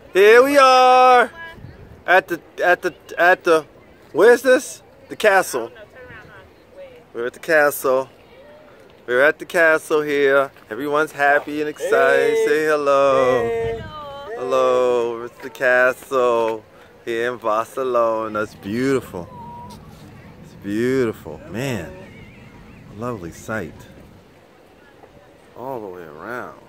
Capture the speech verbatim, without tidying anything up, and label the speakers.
Speaker 1: Here we are at the at the at the where's this? The castle. We're at the castle. We're at the castle here. Everyone's happy and excited. Hey. Say hello.
Speaker 2: Hey.
Speaker 1: Hello. We're at the castle here in Barcelona. It's beautiful. It's beautiful. Man. Lovely sight. All the way around.